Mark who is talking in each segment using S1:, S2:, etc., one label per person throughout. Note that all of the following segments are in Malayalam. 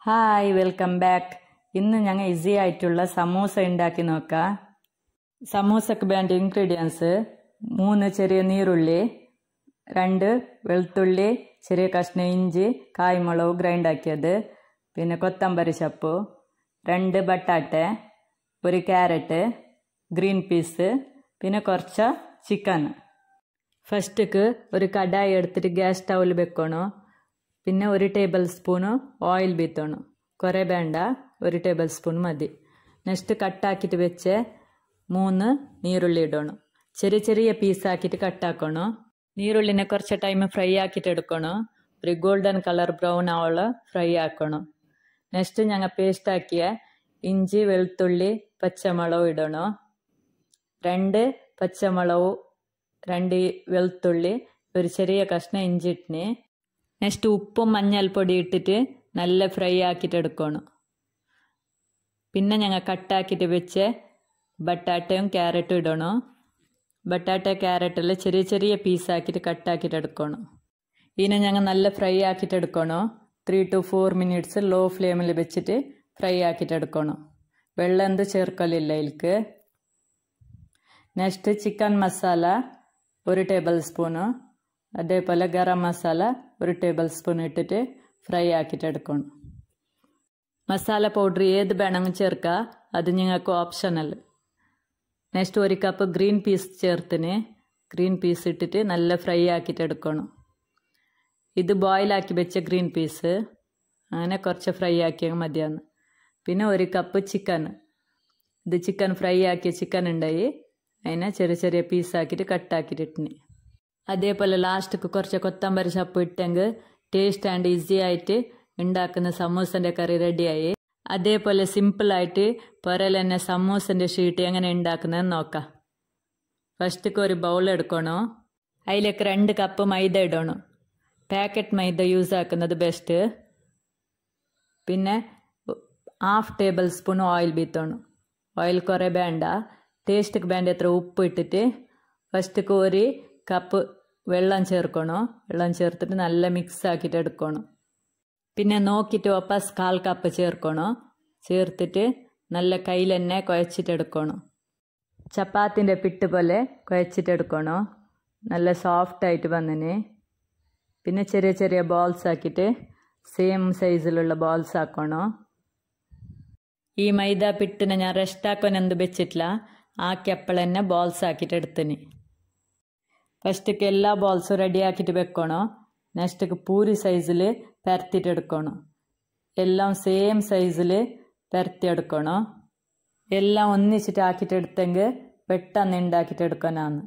S1: Hi welcome back. ഇന്ന് ഞങ്ങൾ ഈസി ആയിട്ടുള്ള സമൂസ ഉണ്ടാക്കി നോക്കാം. സമൂസക്ക് വേണ്ട ഇൻഗ്രീഡിയൻസ് 3 ചെറിയ നീരുള്ളി, 2 വെളുത്തുള്ളി, ചെറിയ കഷ്ണം ഇഞ്ചി, കായ്മുളക് ഗ്രൈൻഡ് ആക്കിയത്, പിന്നെ കൊത്തമ്പരി ചപ്പ്, 2 ബട്ടാട്ട, 1 ക്യാരറ്റ്, ഗ്രീൻ പീസ്, പിന്നെ കുറച്ച് ചിക്കൻ. ഫസ്റ്റ്ക്ക് ഒരു കടായി എടുത്തിട്ട് ഗ്യാസ് സ്റ്റൗവിൽ വെക്കണം. പിന്നെ 1 ടേബിൾ സ്പൂണ് ഓയിൽ ബീത്തണം. കുറേ വേണ്ട, 1 ടേബിൾ സ്പൂൺ മതി. നെക്സ്റ്റ് കട്ടാക്കിയിട്ട് വെച്ച് 3 നീരുള്ളി ഇടണം. ചെറിയ ചെറിയ പീസാക്കിയിട്ട് കട്ടാക്കണം. നീരുള്ളിനെ കുറച്ച് ടൈം ഫ്രൈ ആക്കിയിട്ട് എടുക്കണം. ഒരു ഗോൾഡൻ കളർ ബ്രൗൺ ആവോളം ഫ്രൈ ആക്കണം. നെക്സ്റ്റ് ഞങ്ങൾ പേസ്റ്റ് ആക്കിയ ഇഞ്ചി, വെളുത്തുള്ളി, പച്ചമുളക് ഇടണം. 2 പച്ചമുളക്, 2 വെളുത്തുള്ളി, ഒരു ചെറിയ കഷ്ണം ഇഞ്ചി ഇട്ടിന്. നെക്സ്റ്റ് ഉപ്പും മഞ്ഞൾപ്പൊടി ഇട്ടിട്ട് നല്ല ഫ്രൈ ആക്കിയിട്ട് എടുക്കണം. പിന്നെ ഞങ്ങൾ കട്ടാക്കിയിട്ട് വെച്ച് ബട്ടാട്ടയും ക്യാരറ്റും ഇടണം. ബട്ടാട്ട ക്യാരറ്റെല്ലാം ചെറിയ ചെറിയ പീസാക്കിയിട്ട് കട്ടാക്കിയിട്ട് എടുക്കണം. ഇതിനെ ഞങ്ങൾ നല്ല ഫ്രൈ ആക്കിയിട്ട് എടുക്കണം. 3 to 4 minutes ലോ ഫ്ലെയിമിൽ വെച്ചിട്ട് ഫ്രൈ ആക്കിയിട്ട് എടുക്കണം. വെള്ളം എന്ത് ചേർക്കലില്ല ഇതിൽക്ക്. Next chicken masala 1 table spoon, അതേപോലെ ഗരം മസാല 1 ടേബിൾ സ്പൂൺ ഇട്ടിട്ട് ഫ്രൈ ആക്കിയിട്ട് എടുക്കണം. മസാല പൗഡർ ഏത് വേണമെങ്കിൽ ചേർക്കുക, അത് നിങ്ങൾക്ക് optional. Next 1 cup green peas ചേർത്തിന്. ഗ്രീൻ പീസ് ഇട്ടിട്ട് നല്ല ഫ്രൈ ആക്കിയിട്ട് എടുക്കണം. ഇത് ബോയിലാക്കി വെച്ച ഗ്രീൻ പീസ്, അങ്ങനെ കുറച്ച് ഫ്രൈ ആക്കിയാൽ മതിയാണ്. പിന്നെ 1 കപ്പ് ചിക്കൻ. ഇത് ചിക്കൻ ഫ്രൈ ആക്കിയ ചിക്കൻ ഉണ്ടായി, അതിനെ ചെറിയ ചെറിയ പീസാക്കിയിട്ട് കട്ടാക്കിയിട്ട് ഇട്ടിന്. അതേപോലെ ലാസ്റ്റ്ക്ക് കുറച്ച് കൊത്തമ്പരി ചപ്പ് ഇട്ടെങ്കിൽ ടേസ്റ്റ് ആൻഡ് ഈസി ആയിട്ട് ഉണ്ടാക്കുന്ന സമൂസൻ്റെ കറി റെഡിയായി. അതേപോലെ സിമ്പിളായിട്ട് പുരയിൽ തന്നെ സമൂസൻ്റെ ഷീറ്റ് എങ്ങനെ ഉണ്ടാക്കുന്നതെന്ന് നോക്കാം. ഫസ്റ്റ്ക്ക് ഒരു ബൗൾ എടുക്കണം. അതിലേക്ക് 2 കപ്പ് മൈദ ഇടണം. പാക്കറ്റ് മൈദ യൂസ് ആക്കുന്നത് ബെസ്റ്റ്. പിന്നെ 1/2 ടേബിൾ സ്പൂൺ ഓയിൽ ബീത്തണം. ഓയിൽ കുറേ വേണ്ട, ടേസ്റ്റിക്ക് വേണ്ട എത്ര ഉപ്പ് ഇട്ടിട്ട് ഫസ്റ്റ്ക്ക് 1 കപ്പ് വെള്ളം ചേർക്കണം. വെള്ളം ചേർത്തിട്ട് നല്ല മിക്സ് ആക്കിയിട്ട് എടുക്കണം. പിന്നെ നോക്കിയിട്ട് വാപ്പസ് 1/4 കപ്പ് ചേർക്കണം. ചേർത്തിട്ട് നല്ല കയ്യിൽ തന്നെ കുഴച്ചിട്ടെടുക്കണം. ചപ്പാത്തിൻ്റെ പിട്ട് പോലെ കുഴച്ചിട്ടെടുക്കണം. നല്ല സോഫ്റ്റായിട്ട് വന്നിന്. പിന്നെ ചെറിയ ചെറിയ ബോൾസ് ആക്കിയിട്ട് സെയിം സൈസിലുള്ള ബോൾസ് ആക്കണം. ഈ മൈദ പിട്ടിനെ ഞാൻ റെസ്റ്റ് ആക്കാൻ എന്ത് വെച്ചിട്ടില്ല, ആക്കിയപ്പോൾ തന്നെ ബോൾസ് ആക്കിയിട്ട് എടുത്തിന്. ഫസ്റ്റ്ക്ക് എല്ലാ ബോൾസും റെഡി ആക്കിയിട്ട് വെക്കണം. നെക്സ്റ്റ്ക്ക് പൂരി സൈസിൽ പരത്തിയിട്ട് എടുക്കണം. എല്ലാം സെയിം സൈസിൽ പരത്തിയെടുക്കണം. എല്ലാം ഒന്നിച്ചിട്ട് ആക്കിയിട്ട് എടുത്തെങ്കിൽ പെട്ടെന്ന് ഉണ്ടാക്കിയിട്ട് എടുക്കാനാണ്.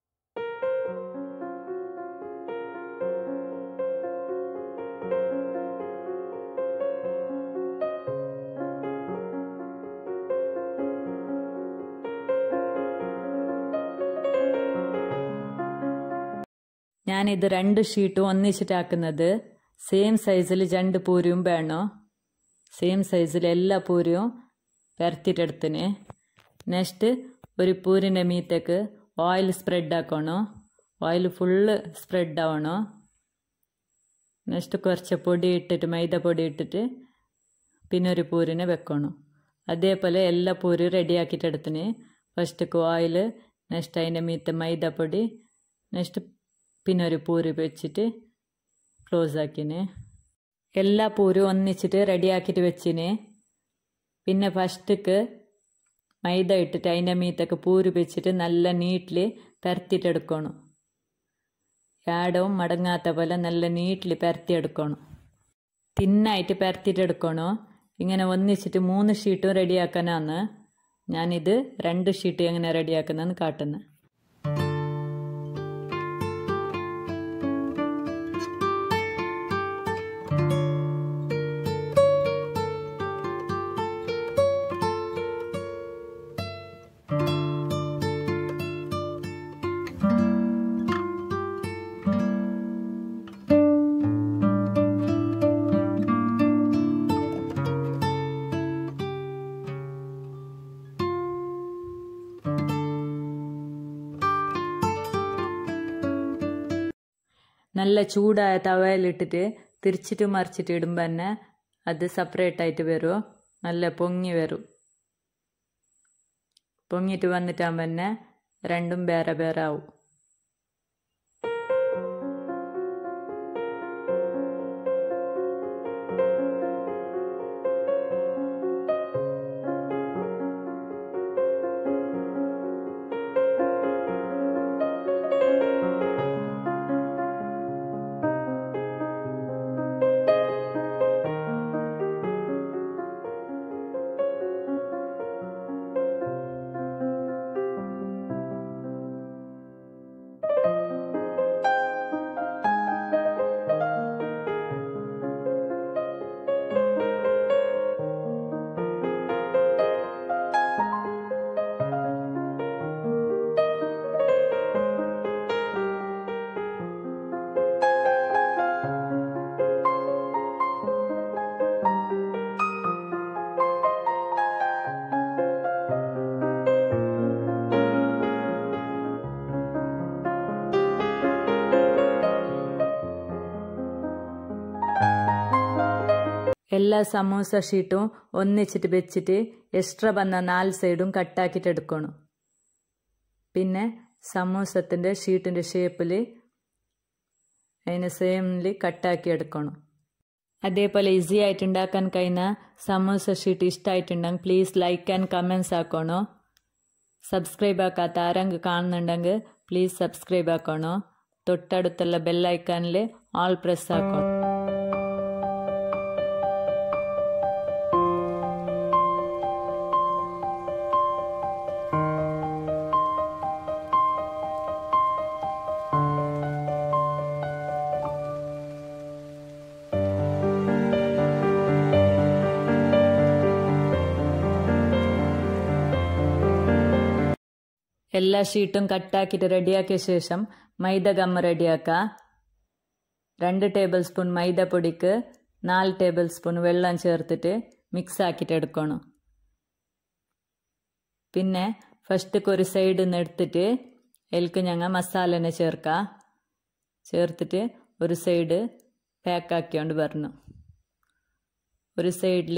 S1: ഞാനിത് 2 ഷീറ്റും ഒന്നിച്ചിട്ടാക്കുന്നത്. സെയിം സൈസിൽ 2 പൂരിയും വേണം. സെയിം സൈസിൽ എല്ലാ പൂരിയും പരത്തിയിട്ടെടുത്തിന്. നെക്സ്റ്റ് ഒരു പൂരിൻ്റെ മീത്തേക്ക് ഓയിൽ സ്പ്രെഡ് ആക്കണം. ഓയിൽ ഫുള്ള് സ്പ്രെഡ് ആവണം. നെക്സ്റ്റ് കുറച്ച് പൊടി ഇട്ടിട്ട്, മൈദ പൊടി ഇട്ടിട്ട് പിന്നെ ഒരു പൂരിനെ വെക്കണം. അതേപോലെ എല്ലാ പൂരിയും റെഡിയാക്കിയിട്ടെടുത്തിന്. ഫസ്റ്റ്ക്ക് ഓയിൽ, നെക്സ്റ്റ് അതിൻ്റെ മീത്തെ മൈദപ്പൊടി, നെക്സ്റ്റ് പിന്നെ ഒരു പൂരി വെച്ചിട്ട് ക്ലോസ് ആക്കിന്. എല്ലാ പൂരും ഒന്നിച്ചിട്ട് റെഡിയാക്കിയിട്ട് വെച്ചിന്. പിന്നെ ഫസ്റ്റ്ക്ക് മൈദ ഇട്ടിട്ട് അതിൻ്റെ മീത്തൊക്കെ പൂരി വെച്ചിട്ട് നല്ല നീറ്റിൽ പരത്തിയിട്ടെടുക്കണം. യാടവും മടങ്ങാത്ത പോലെ നല്ല നീറ്റിൽ പരത്തിയെടുക്കണം. തിന്നായിട്ട് പരത്തിയിട്ടെടുക്കണം. ഇങ്ങനെ ഒന്നിച്ചിട്ട് 3 ഷീറ്റും റെഡിയാക്കാനാണ്. ഞാനിത് 2 ഷീറ്റ് എങ്ങനെ റെഡിയാക്കുന്നതെന്ന് കാട്ടുന്നത്. നല്ല ചൂടായ തവയിലിട്ടിട്ട് തിരിച്ചിട്ട് മറിച്ചിട്ട് ഇടുമ്പോൾ തന്നെ അത് സെപ്പറേറ്റായിട്ട് വരും. നല്ല പൊങ്ങി വരും. പൊങ്ങിയിട്ട് വന്നിട്ടാകുമ്പോൾ തന്നെ രണ്ടും വേറെ വേറെ ആവും. എല്ലാ സമൂസ ഷീറ്റും ഒന്നിച്ചിട്ട് വെച്ചിട്ട് എക്സ്ട്രാ വന്ന 4 സൈഡും കട്ടാക്കിയിട്ട് എടുക്കണം. പിന്നെ സമൂസത്തിൻ്റെ ഷീറ്റിൻ്റെ ഷേപ്പിൽ അതിന് സെയിമിൽ കട്ടാക്കി എടുക്കണം. അതേപോലെ ഈസി ആയിട്ട് ഉണ്ടാക്കാൻ കഴിയുന്ന സമൂസ ഷീറ്റ് ഇഷ്ടമായിട്ടുണ്ടെങ്കിൽ പ്ലീസ് ലൈക്ക് ആൻഡ് കമൻസ് ആക്കണോ. സബ്സ്ക്രൈബ് ആക്കാത്ത ആരെങ്കിലും കാണുന്നുണ്ടെങ്കിൽ പ്ലീസ് സബ്സ്ക്രൈബ് ആക്കണോ. തൊട്ടടുത്തുള്ള ബെല്ലൈക്കാനിൽ ആൾ പ്രസ് ആക്കണം. എല്ലാ ഷീറ്റും കട്ടാക്കിയിട്ട് റെഡിയാക്കിയ ശേഷം മൈദ ഗമ്മ റെഡിയാക്കുക. 2 ടേബിൾ സ്പൂൺ മൈദപ്പൊടിക്ക് 4 ടേബിൾ സ്പൂൺ വെള്ളം ചേർത്തിട്ട് മിക്സ് ആക്കിയിട്ട് എടുക്കണം. പിന്നെ ഫസ്റ്റ് ഒരു സൈഡിൽ നിന്ന് എടുത്തിട്ട് അതിലേക്ക് ഞങ്ങൾ മസാലനെ ചേർത്തിട്ട് ഒരു സൈഡ് പാക്കാക്കിക്കൊണ്ട് വരണം. ഒരു സൈഡിൽ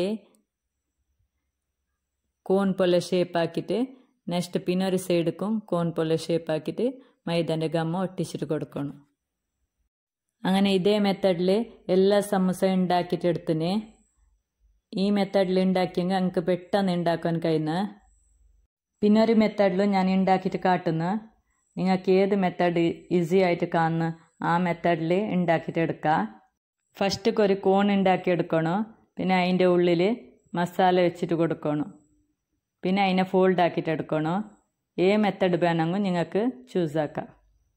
S1: കോൺ പോലെ ഷേപ്പാക്കിയിട്ട് നെക്സ്റ്റ് പിന്നെ ഒരു സൈഡിക്കും കോൺ പോലെ ഷേപ്പാക്കിയിട്ട് മൈദൻ്റെ ഗമ്മ ഒട്ടിച്ചിട്ട് കൊടുക്കണം. അങ്ങനെ ഇതേ മെത്തഡിൽ എല്ലാ സമൂസ ഉണ്ടാക്കിയിട്ട് എടുത്തിന്. ഈ മെത്തഡിൽ ഉണ്ടാക്കിയെങ്കിൽ എനിക്ക് പെട്ടെന്ന് ഉണ്ടാക്കാൻ കഴിയുന്ന. പിന്നെ ഒരു മെത്തഡിലും ഞാൻ ഉണ്ടാക്കിയിട്ട് കാട്ടുന്നു. നിങ്ങൾക്ക് ഏത് മെത്തഡ് ഈസി ആയിട്ട് കാണുന്നു ആ മെത്തഡിൽ ഉണ്ടാക്കിയിട്ട് എടുക്കുക. ഫസ്റ്റ് ഒരു കോൺ ഉണ്ടാക്കിയെടുക്കണം. പിന്നെ അതിൻ്റെ ഉള്ളിൽ മസാല വെച്ചിട്ട് കൊടുക്കണം. പിന്നെ അതിനെ ഫോൾഡ് ആക്കിയിട്ട് എടുക്കണം. മെത്തഡ് വേണമെങ്കിൽ നിങ്ങൾക്ക് ചൂസ് ആക്കാം.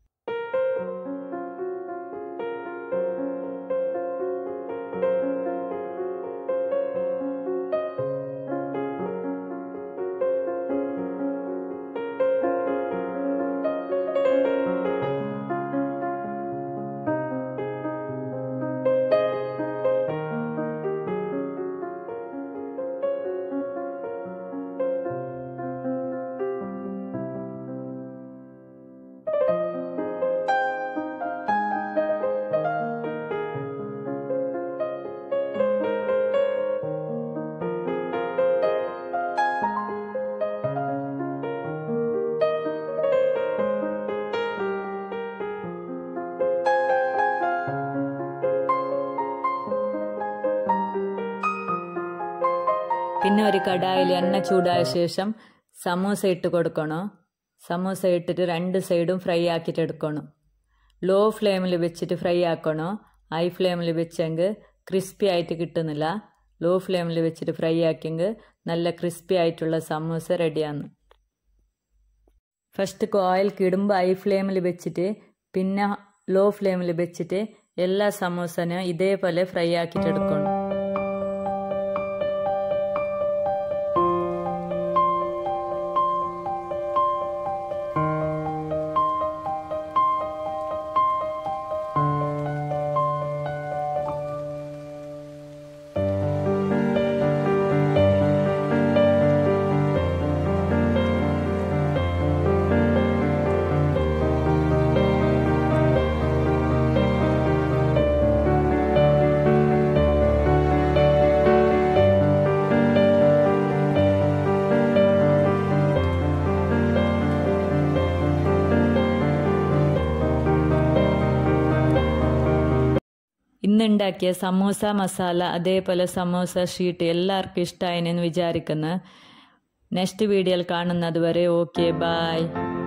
S1: പിന്നെ ഒരു കടായിൽ എണ്ണ ചൂടായ ശേഷം സമൂസ ഇട്ട് കൊടുക്കണം. സമൂസ ഇട്ടിട്ട് 2 സൈഡും ഫ്രൈ ആക്കിയിട്ട് എടുക്കണം. ലോ ഫ്ലെയിമിൽ വെച്ചിട്ട് ഫ്രൈ ആക്കണം. ഹൈ ഫ്ലെയിമിൽ വെച്ചെങ്കിൽ ക്രിസ്പി ആയിട്ട് കിട്ടുന്നില്ല. ലോ ഫ്ലെയിമിൽ വെച്ചിട്ട് ഫ്രൈ ആക്കിയെങ്കിൽ നല്ല ക്രിസ്പി ആയിട്ടുള്ള സമൂസ റെഡിയാണ്. ഫസ്റ്റ് ഓയിൽ കിടുമ്പോൾ ഹൈ ഫ്ലെയിമിൽ വെച്ചിട്ട് പിന്നെ ലോ ഫ്ലെയിമിൽ വെച്ചിട്ട് എല്ലാ സമൂസനും ഇതേപോലെ ഫ്രൈ ആക്കിയിട്ട് എടുക്കണം. ഇന്നുണ്ടാക്കിയ സമൂസ മസാല അതേപോലെ സമൂസ ഷീറ്റ് എല്ലാവർക്കും ഇഷ്ടമായെന്ന് വിചാരിക്കുന്നു. നെക്സ്റ്റ് വീഡിയോയിൽ കാണുന്നത് വരെ ഓക്കെ ബൈ.